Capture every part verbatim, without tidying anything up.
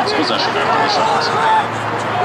Margaret's possession after the shot.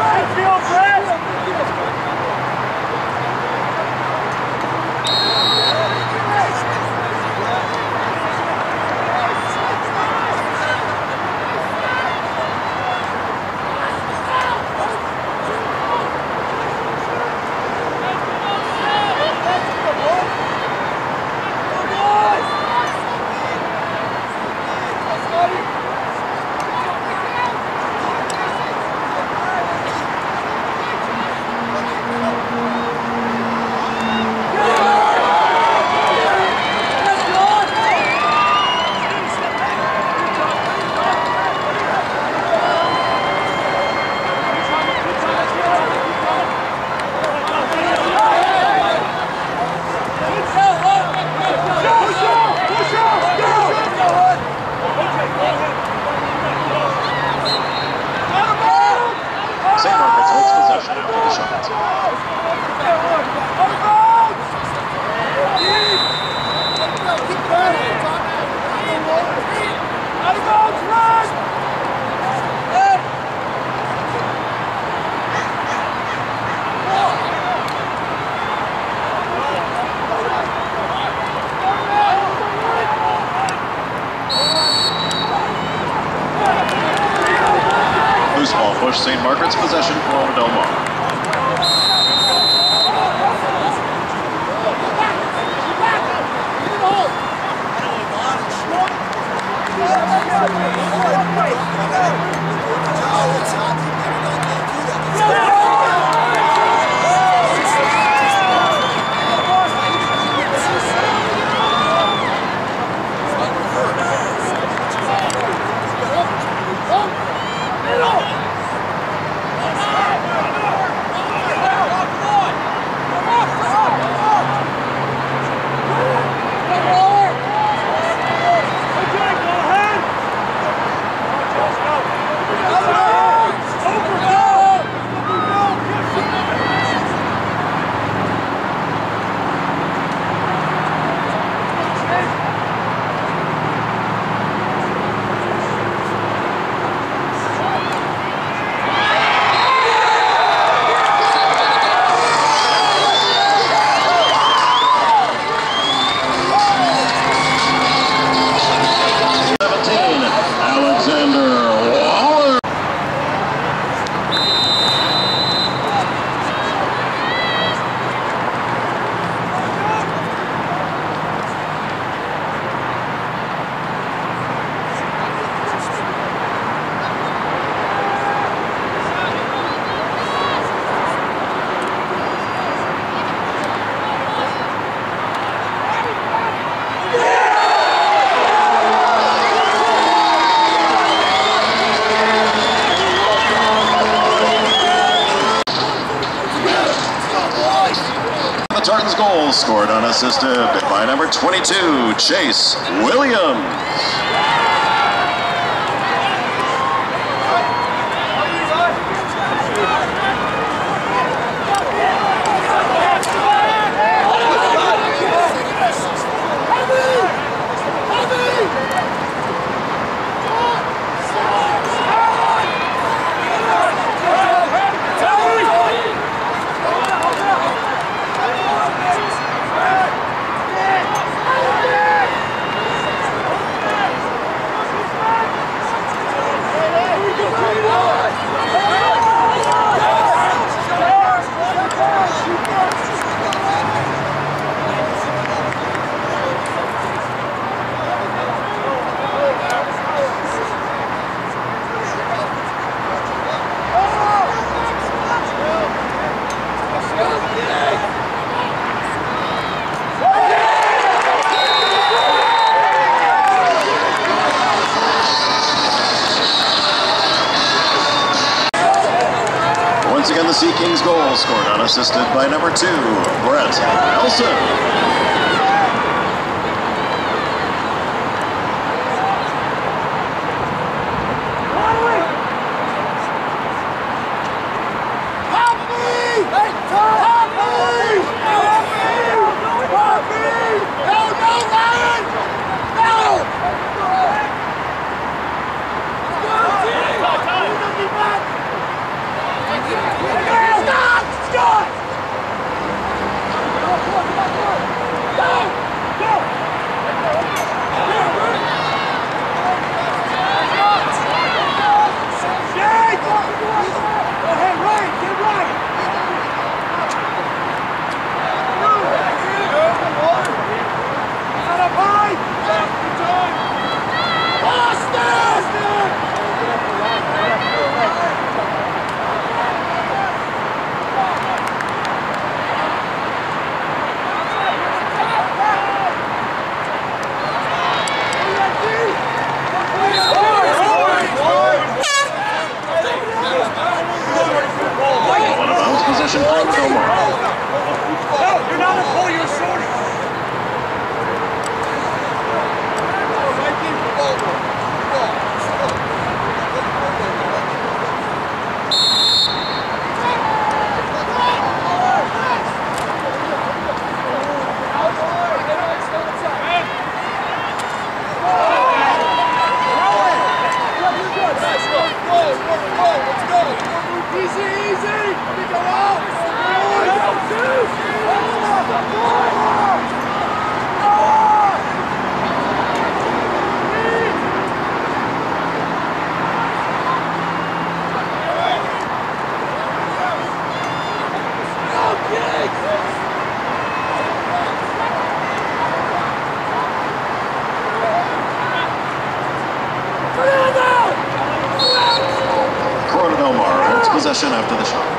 Saint Margaret's holds possession after the shot. Loose ball push, Saint Margaret's possession for Del Mar. Tartan's goal scored unassisted by number twenty-two, Chase Williams. Once again, the Sea Kings goal scored unassisted by number two, Brett Nelson. Go! Markets possession after the shot.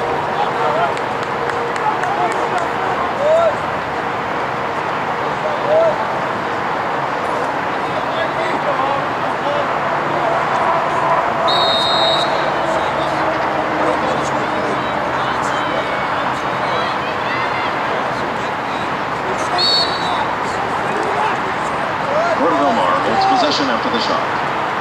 Possession after the shot.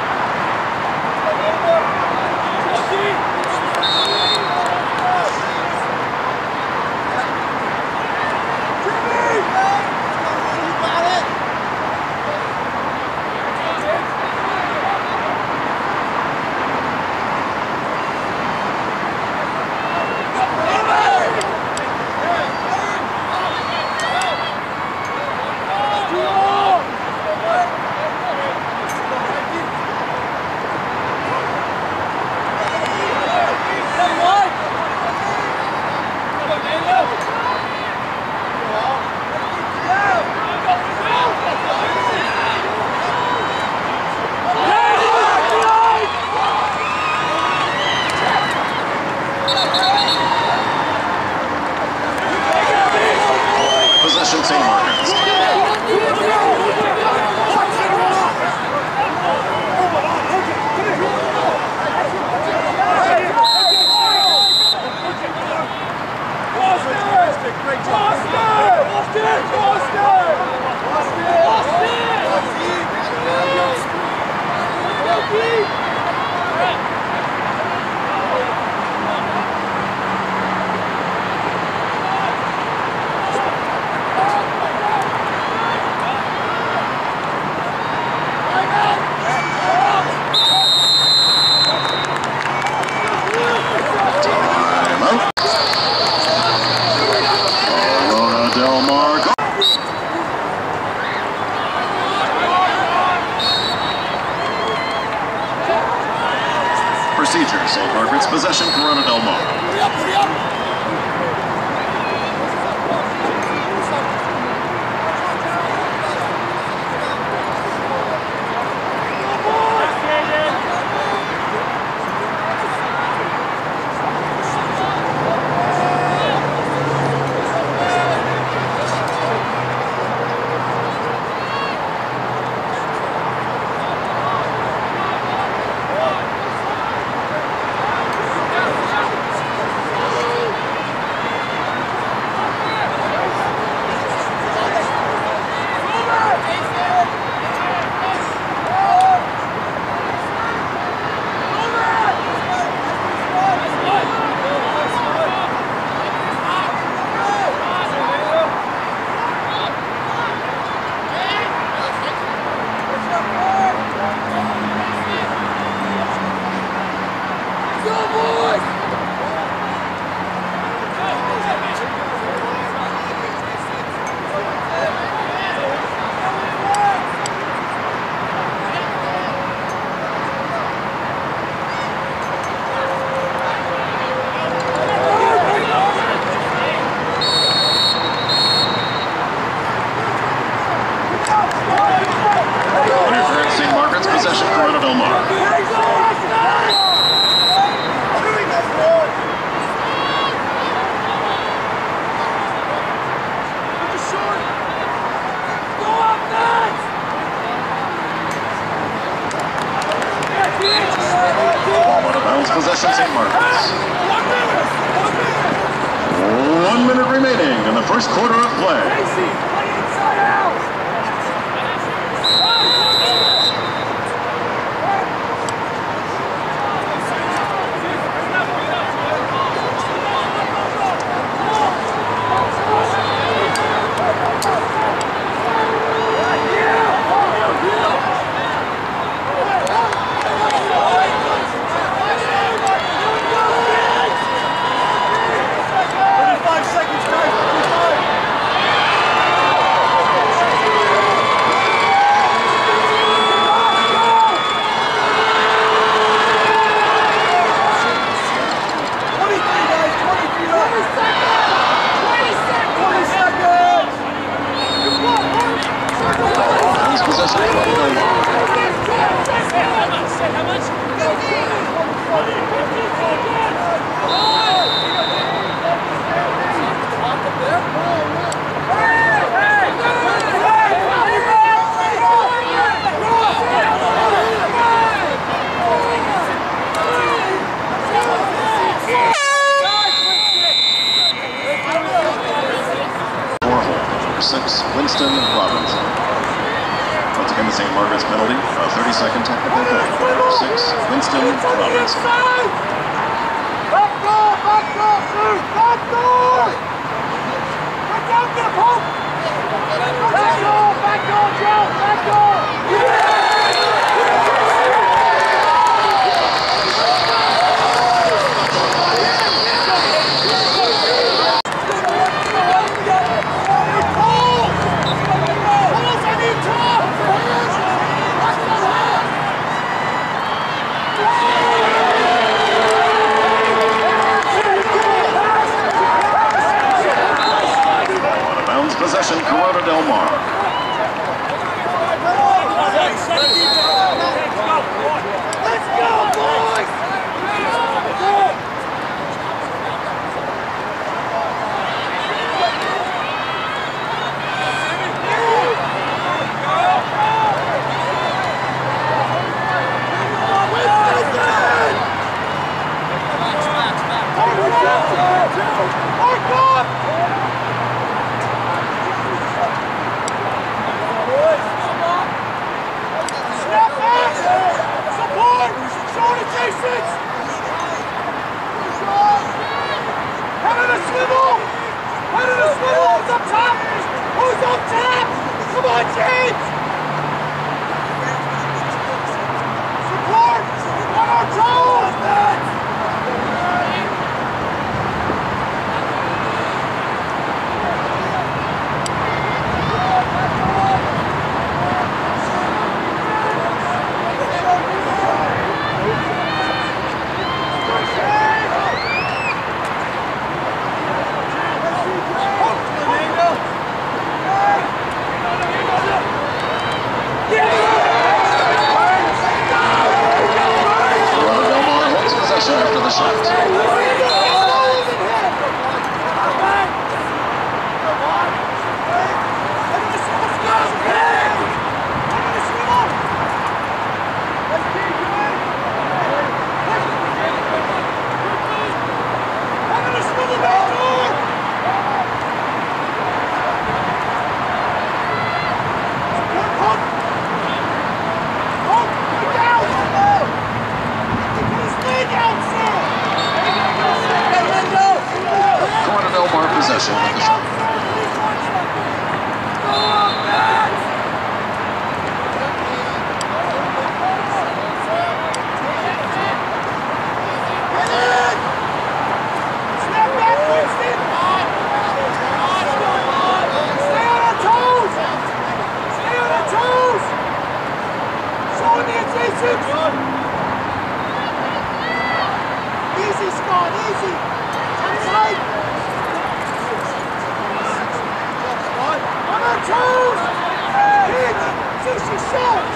Saint Martins. Procedure, Saint Margaret's possession, Corona Del Mar. Hurry up, hurry up. Possession, Saint Martins. One minute remaining in the first quarter of play. penalty, a thirty-second technical penalty. Number six, Winston Robinson. Back door, back door, sir! Back door! Back down, get a poke! Back door, back door, Joe! Back door! Possession, Corona Del Mar. Let's go, boys! Come on, James! Support! On our toes, man! After the shot. Possession with the shot. Easy, Scott, easy. Outside. On our toes! Hit! Sushi shots!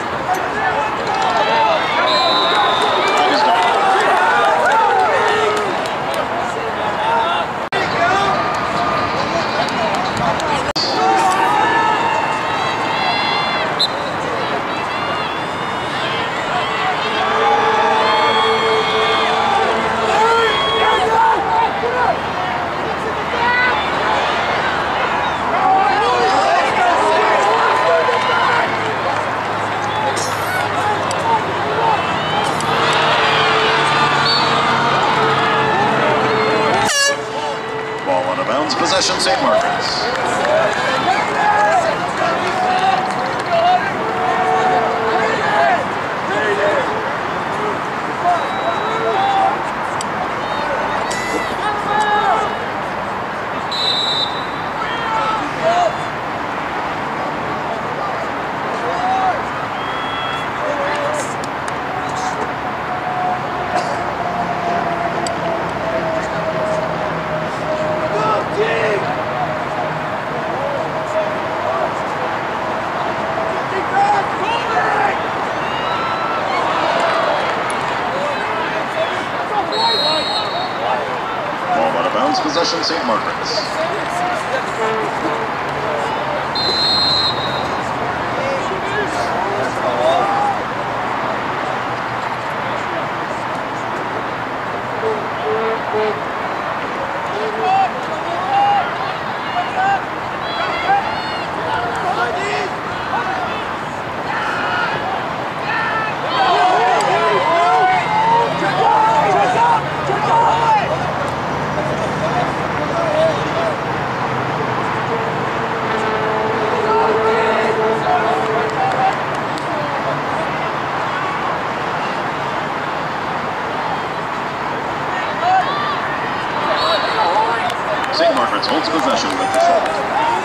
Possession, Saint Margaret's. Possession, Saint Margaret's. Brett holds possession with the shot.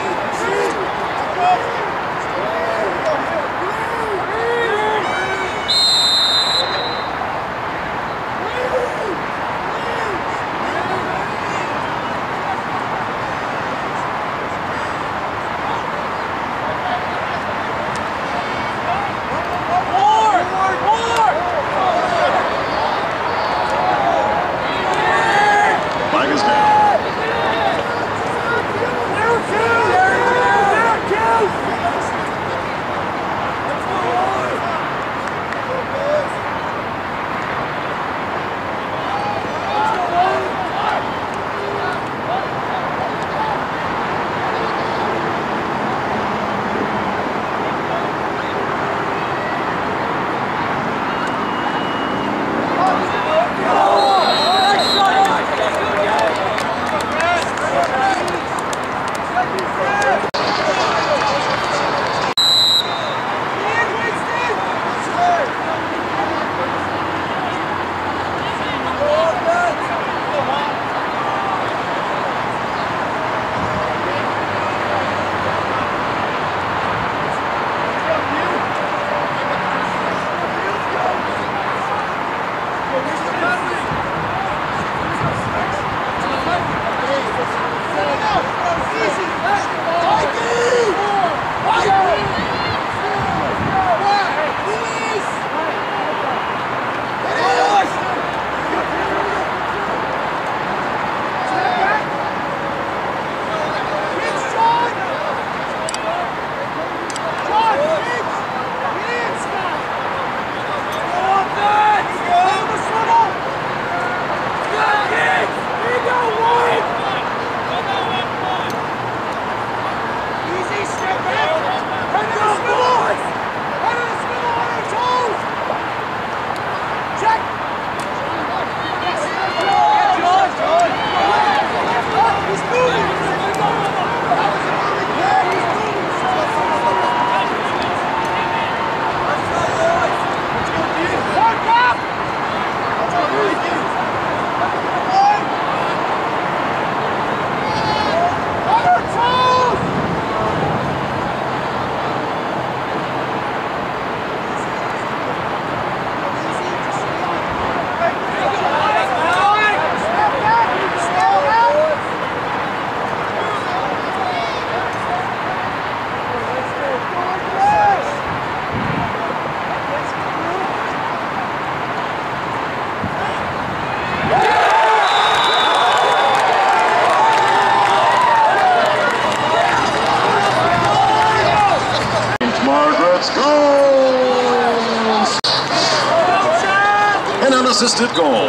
Unassisted goal.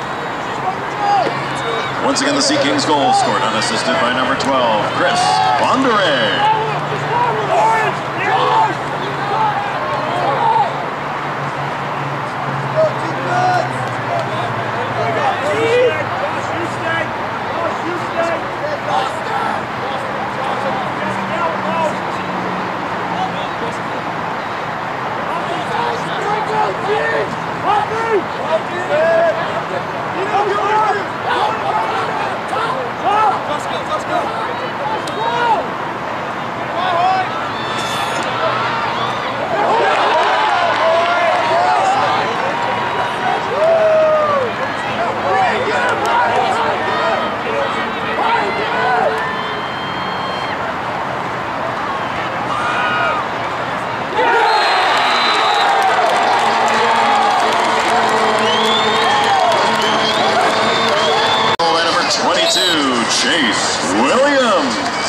Once again, the Sea Kings goal scored unassisted by number twelve, Chris Bondere. Chase Williams.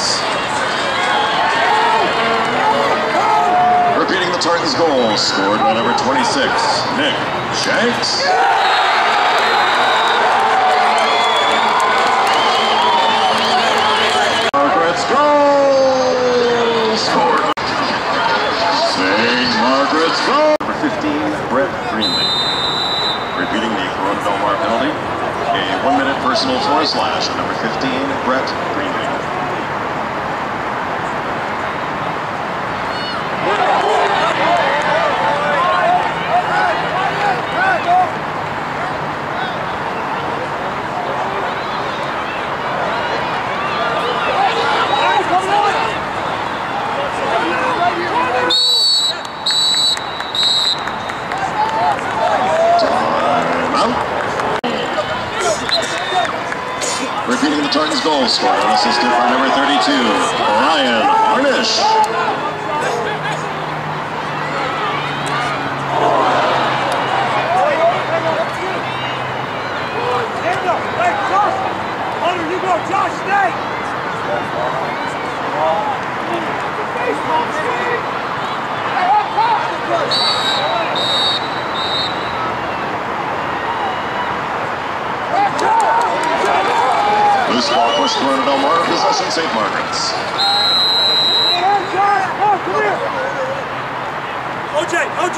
Repeating the Tartans' goal, scored by number twenty-six, Nick Shanks. Margaret's goal, scored. Saint Margaret's goal. Number fifteen, Brett Greenlee. Repeating the Corona Del Mar penalty. A one-minute personal for a slash on number fifteen, Brett Greenlee. goal scored unassisted by number thirty-two, Ryan Harnish. You go, Josh, stay! Loose ball pushed through to Del Mar, possession Saint Margaret's. O J, O J!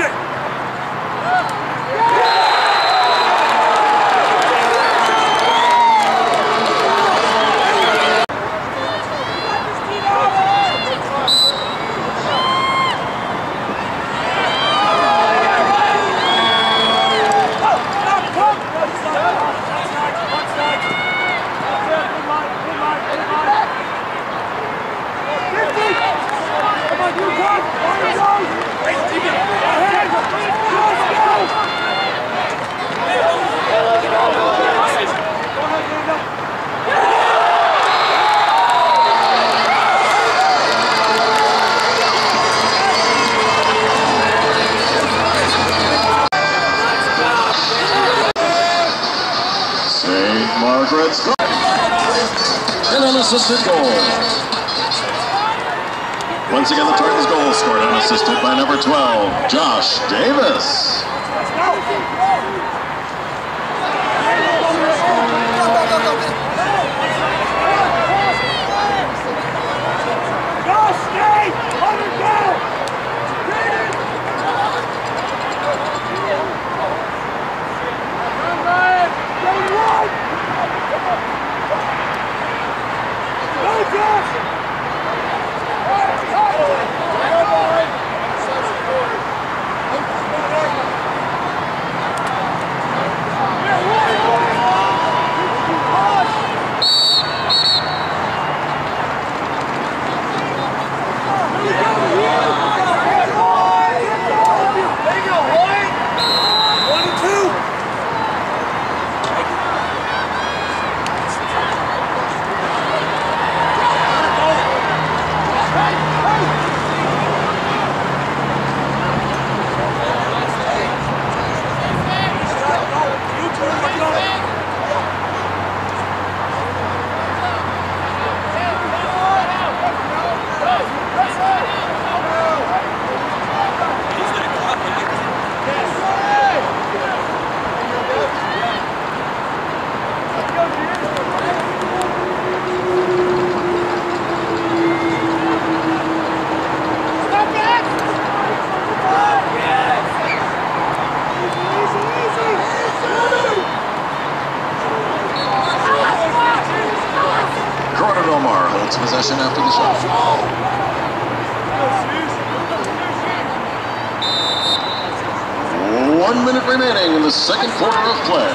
Saint Margaret's goal. An unassisted goal. Once again, the Titans' goal scored unassisted by number twelve, Josh Davis. Del Mar holds possession after the shot. One minute remaining in the second quarter of play.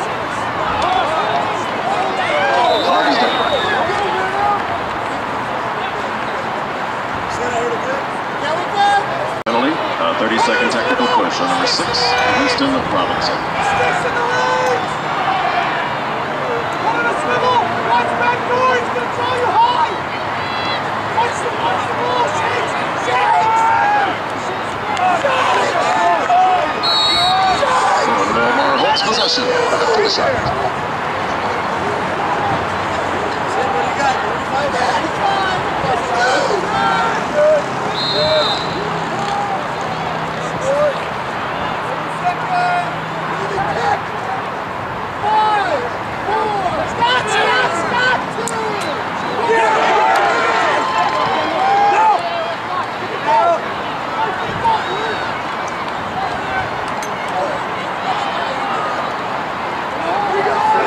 Clock is down. Penalty, a thirty second technical push on number six, Winston Robinson. Del Mar holds possession after the shot. We go!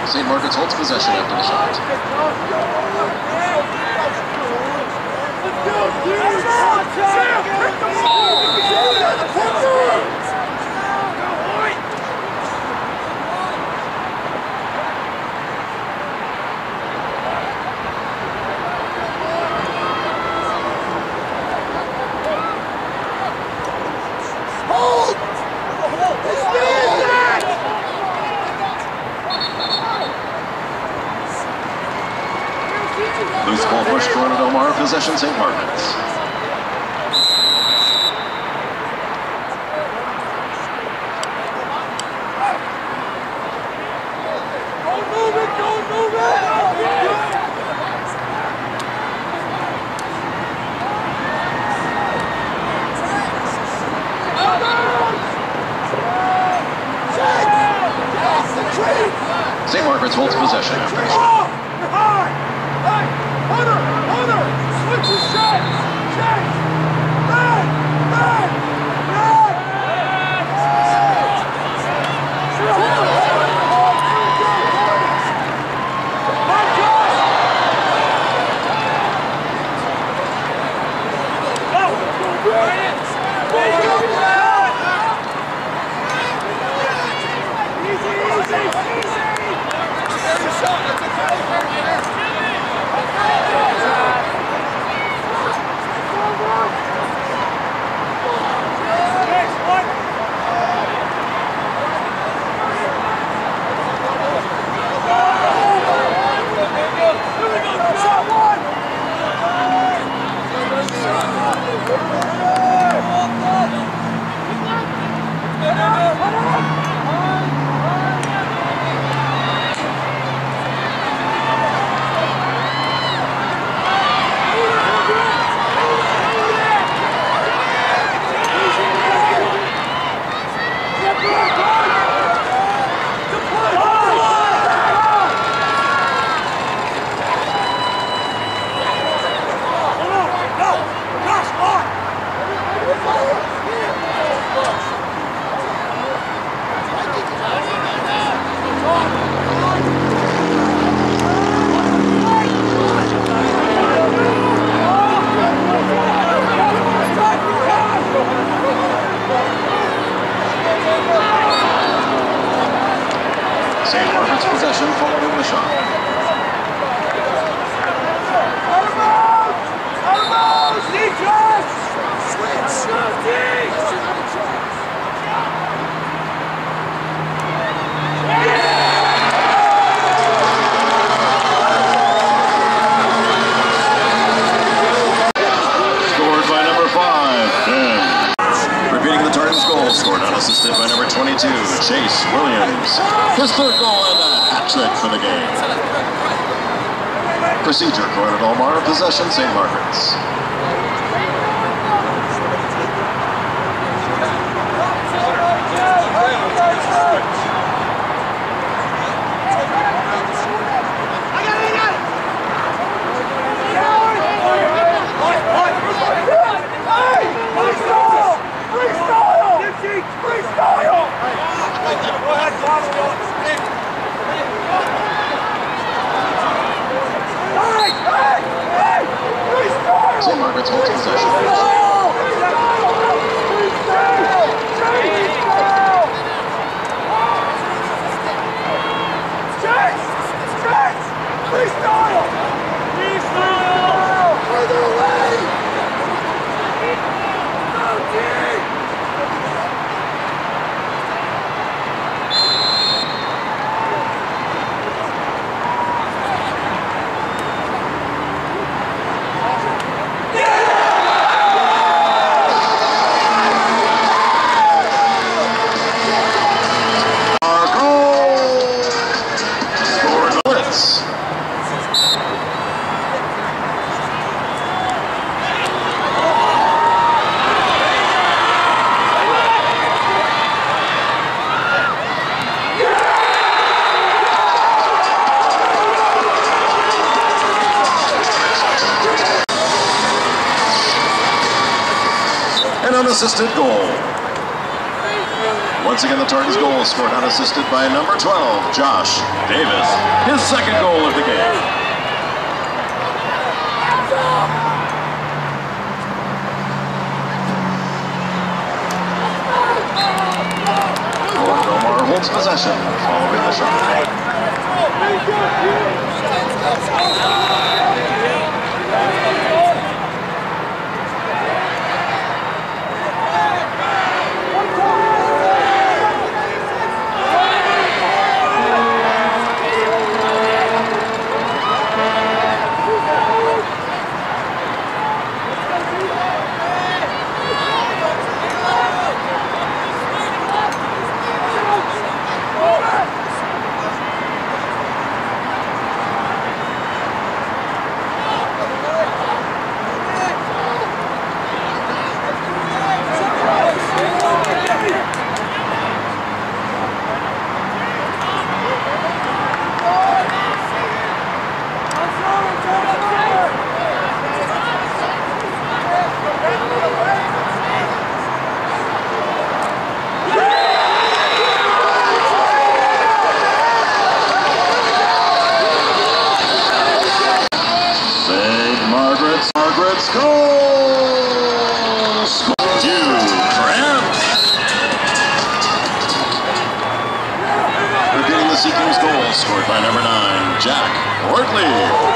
Saint Margaret's holds possession after the shot. Loose ball push, Corona Del Mar, possession Saint Margaret's. Don't move it, don't move it! Saint Margaret's holds possession after the shot. You're high! Hey! Hunter! Hunter! Switch your shots! Chase! Run! Run! Run! Saint Margaret's possession following the shot. Out of bounds! Out of bounds! Defense! Switch! Scored by number five, Ben. Repeating the Tardens goal, scored unassisted by number twenty-two, Chase Williams. His third goal and a hat trick for the game. Procedure, Corona Del Mar, possession Saint Margaret's. Saint Margaret's holds possession. An unassisted goal. Once again, the Tartans' goal scored unassisted by number twelve, Josh Davis. His second goal of the game. Corona holds possession following the shot. Margaret's goal! Hugh Grant! Repeating the Sea Kings goal scored by number nine, Jack Wortley.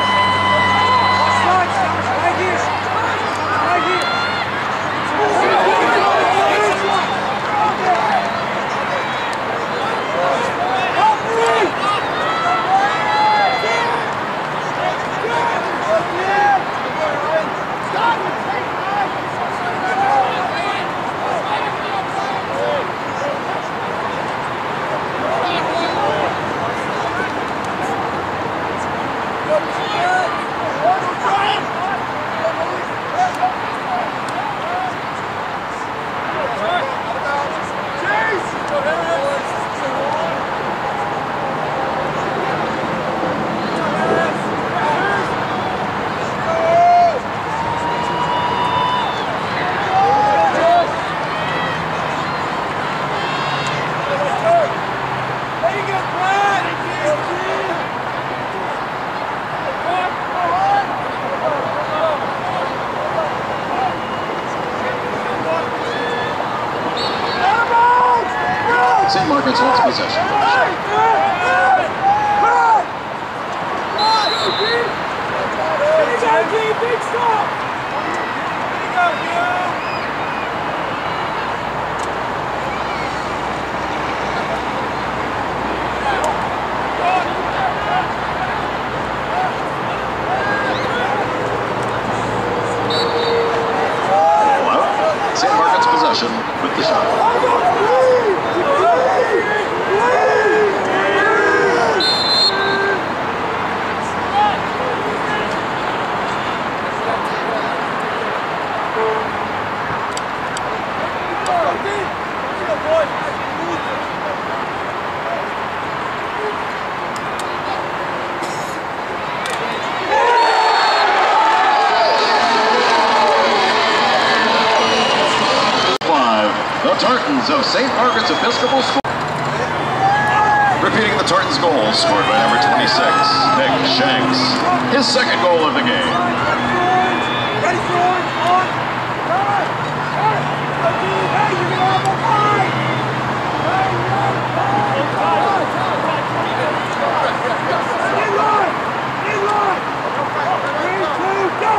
Saint Margaret's holds possession. Big stop! Saint Margaret's possession with the shot. The Tartans of Saint Margaret's Episcopal School. Repeating the Tartans' goal scored by number twenty-six, Nick Shanks. His second goal of the game. Ready for one, on, run, run, hey, you're gonna have a fight! Hey, run, run, in line, in line! Three, two, go!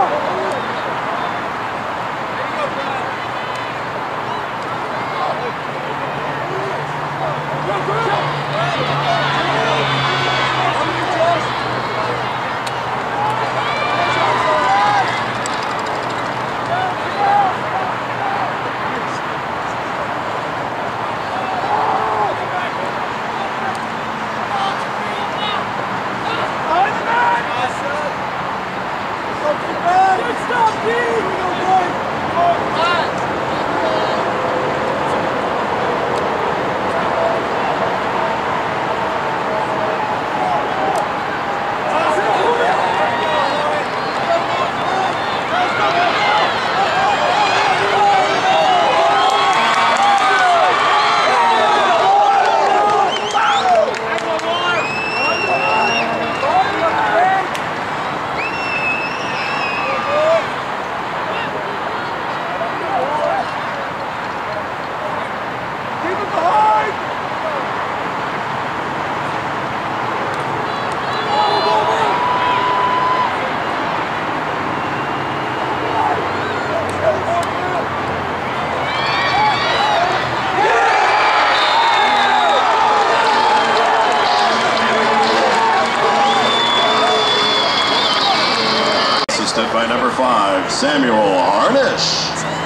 assisted by number five, Samuel Harnish.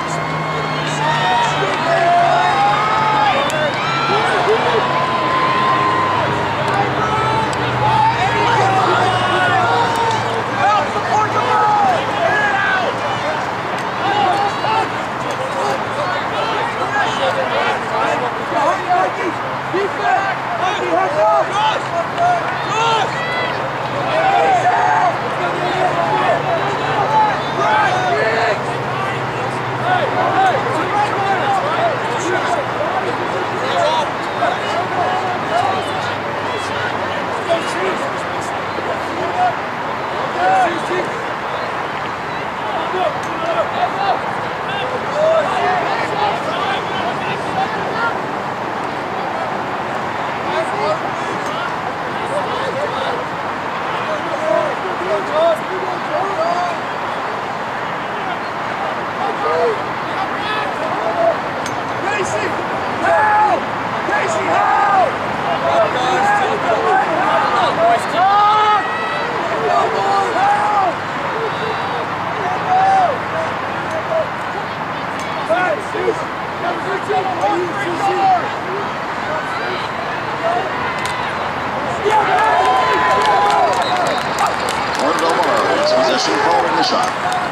Possession following the shot.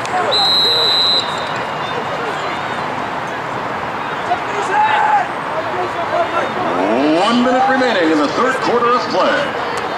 One minute remaining in the third quarter of play.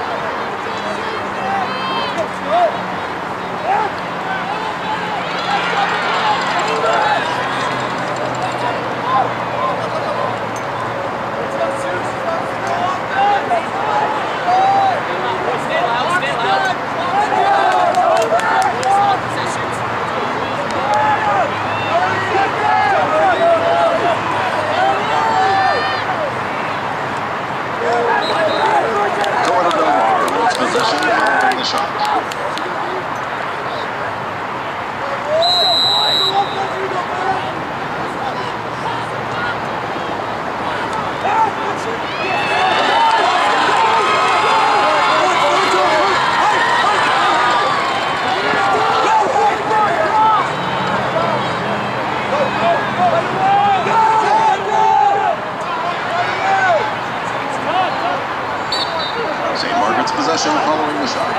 Saint Margaret's possession following the shot.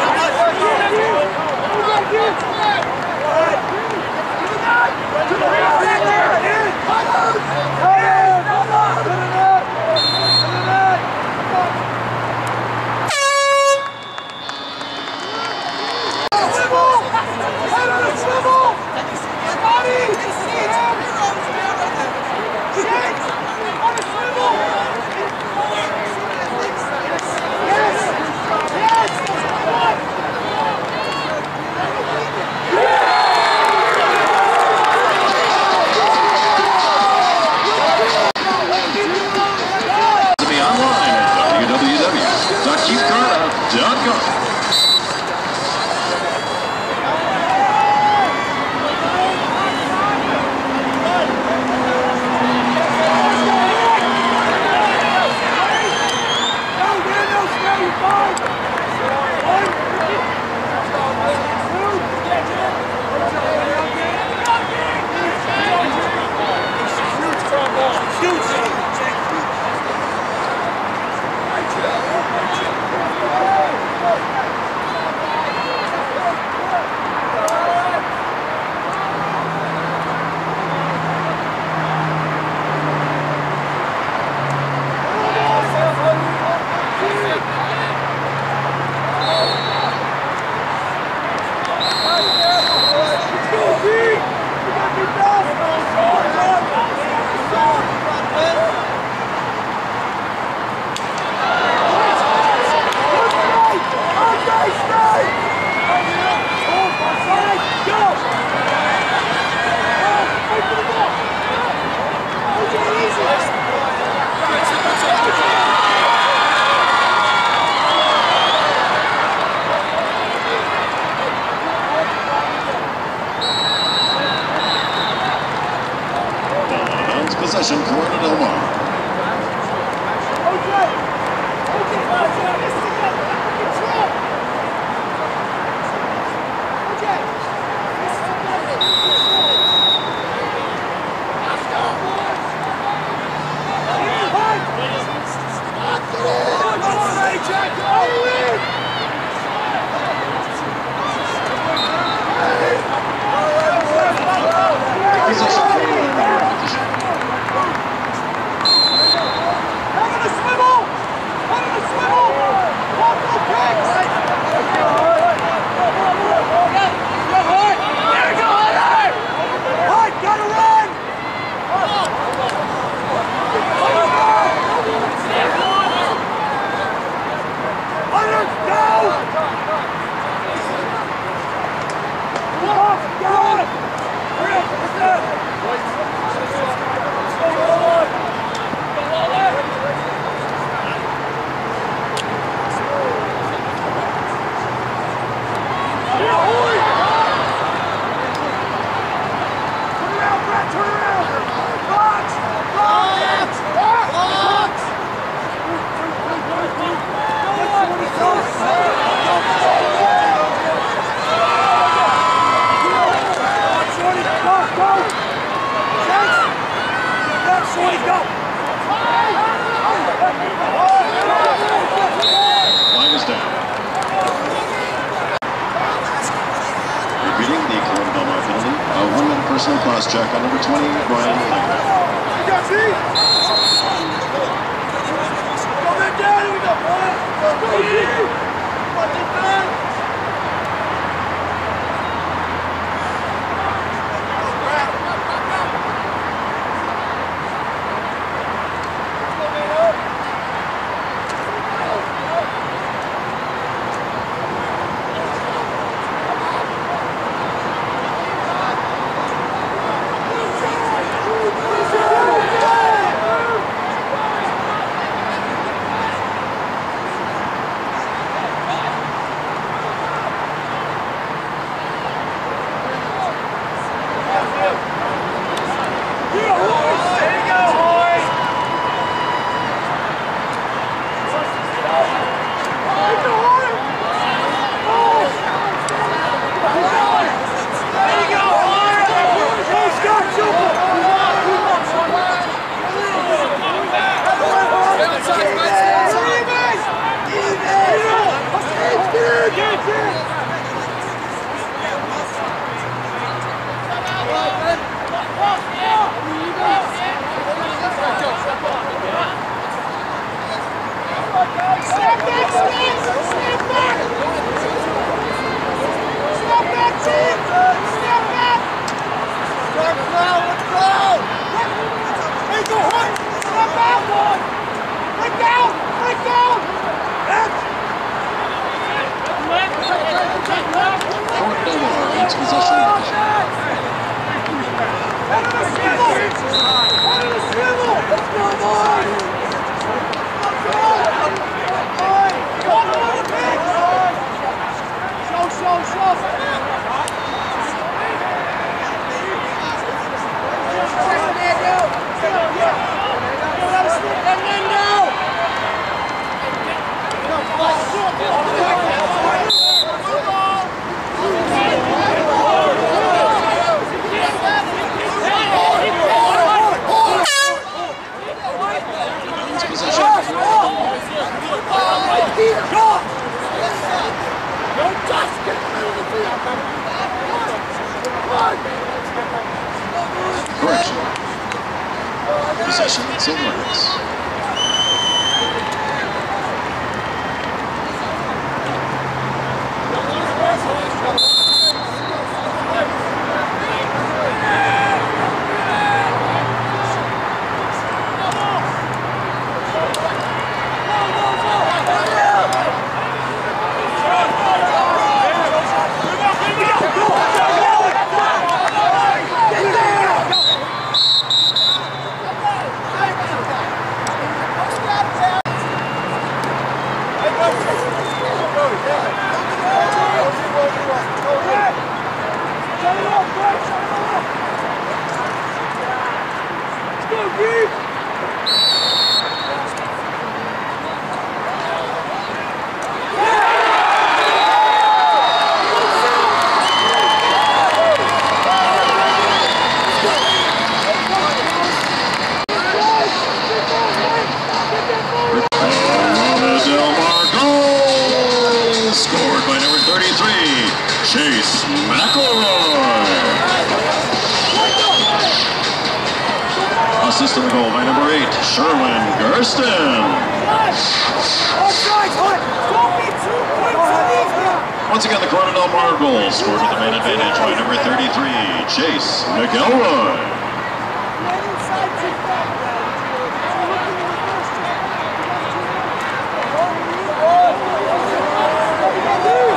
Possession, Corona Del Mar. Okay. Flag is down. Repeating the Corona Del Mar penalty, a one-minute personal cross-check on number twenty, Brian Langman. Correction. Possession, Saint Margaret's. Chase McElroy. Assist to the goal by number eight, Sherwin Gersten. Once again, the Corona Del Mar goal scored with the man advantage by number thirty-three, Chase McElroy. Go!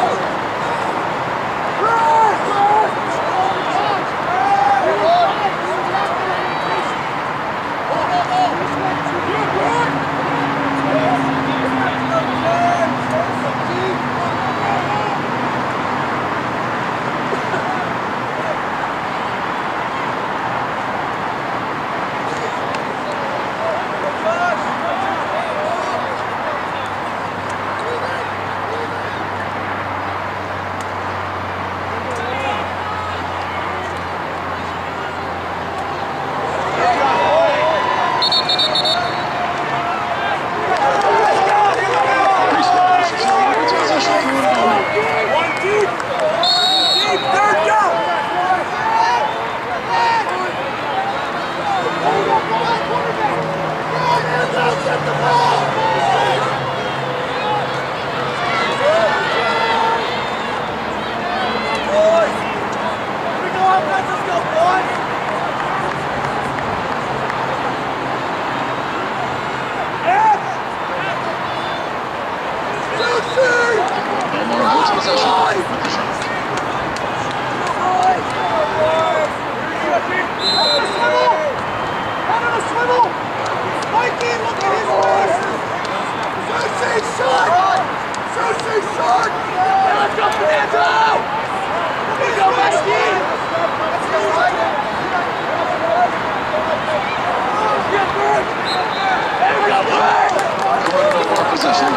Let's go, Fernando! Let's go, Messi! There we go, Bird! No more possession.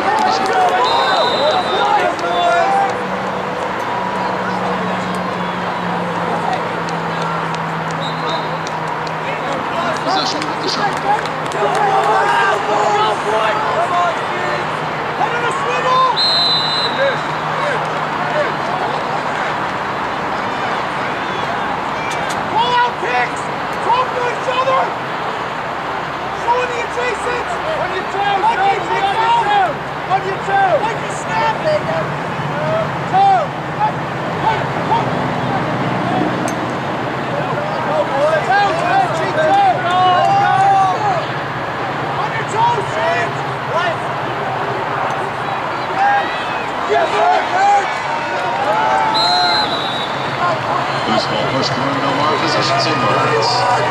Possession with the shot. Come on, boy! Come on, kid! Head on a swivel! Pull out kicks! Talk to each other! Showing the adjacent! On your toes, Mikey, on your toes! On your toes! Mikey, snap it! Toe! Hey, come! Go, boy! Toes, man! Cheek toe! On your toes, James! Right! Yes, sir! Loose ball push through, no more possession, Saint Margaret's.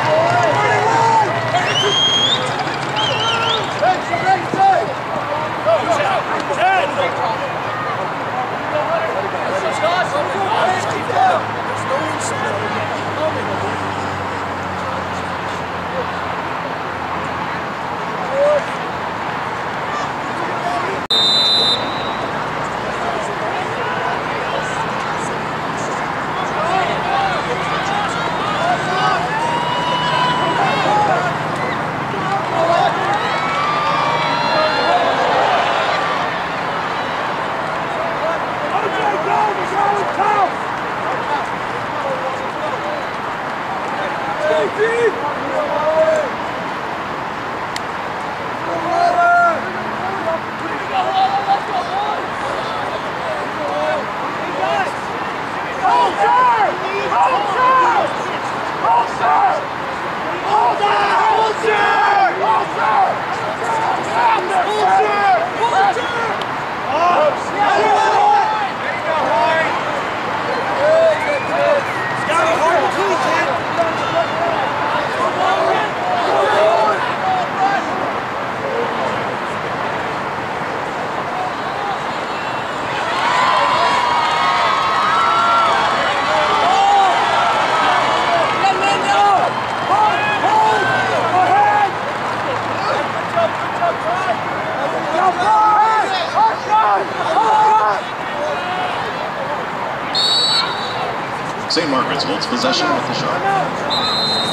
Saint Margaret's holds possession with the shot.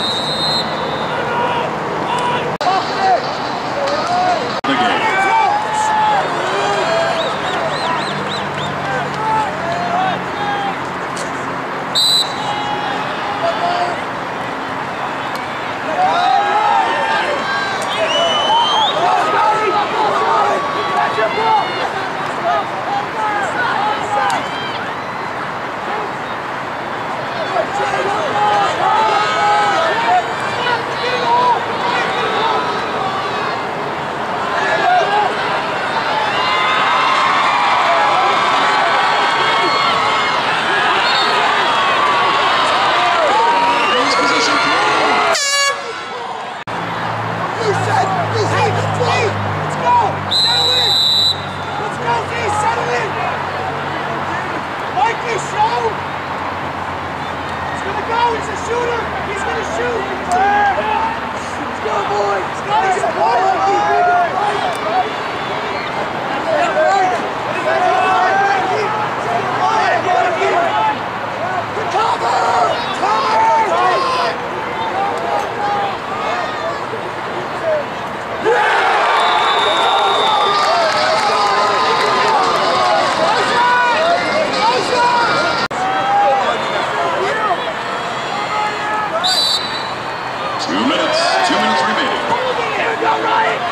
The game. Two minutes, two minutes remaining. Here we go, Ryan!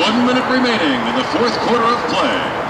One minute remaining in the fourth quarter of play.